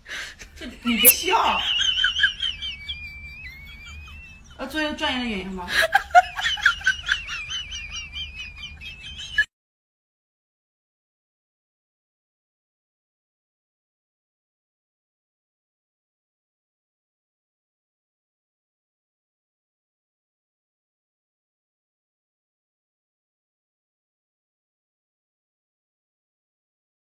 你别笑。作为专业的演员吗？